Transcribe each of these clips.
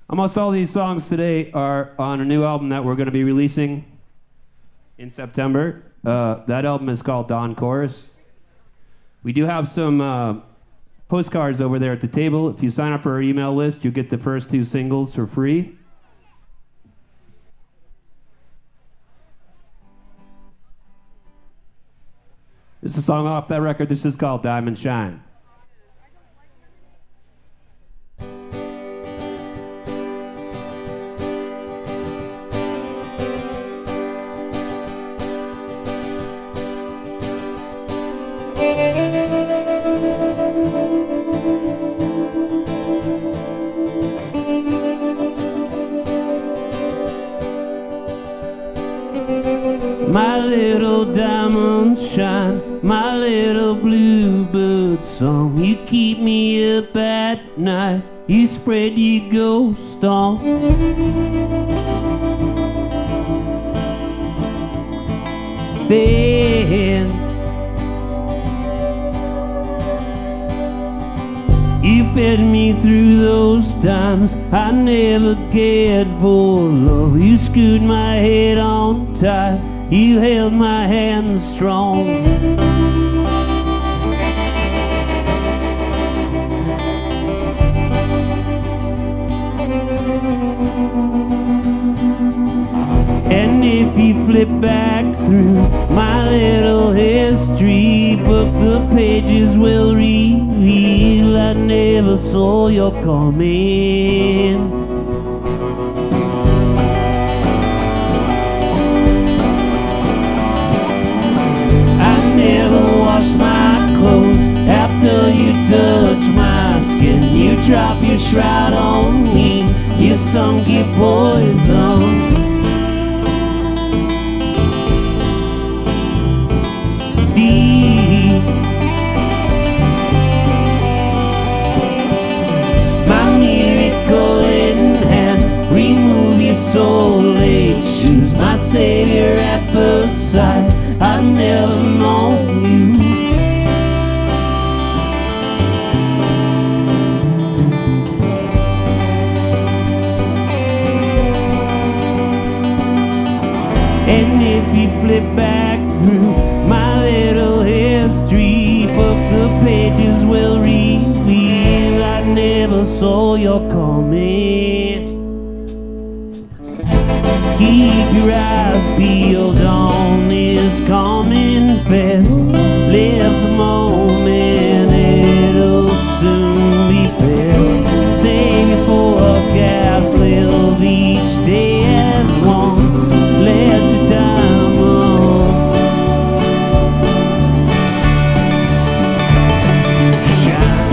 Almost all these songs today are on a new album that we're going to be releasing in September. That album is called Dawn Chorus. We do have some postcards over there at the table. If you sign up for our email list, you get the first 2 singles for free. This is a song off that record. This is called Diamond Shine. My little diamond shine, my little bluebird song. You keep me up at night, you spread your ghost on. Then you fed me through those times I never cared for love. You screwed my head on tight, you held my hand strong. And if you flip back through my little history book, the pages will reveal I never saw your coming. My clothes after you touch my skin. You drop your shroud on me, you sunk your poison. Deep, my miracle in hand, remove your soul-laid shoes. My savior at first sight, I've never known you. And if you flip back through my little history book, the pages will reveal I never saw your coming. Keep your eyes peeled on this coming fest. Live the moment, it'll soon be best. Save your forecast, live each day as one. Let your diamond shine.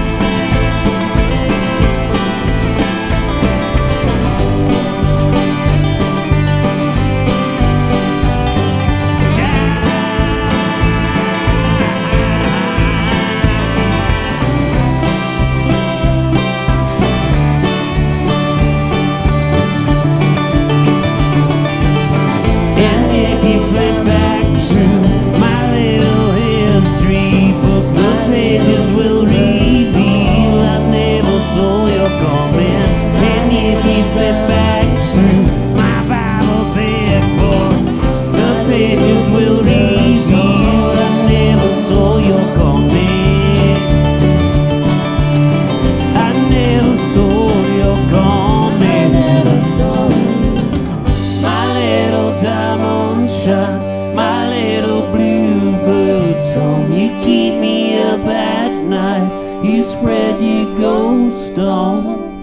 My little bluebird song, you keep me up at night, you spread your ghost on.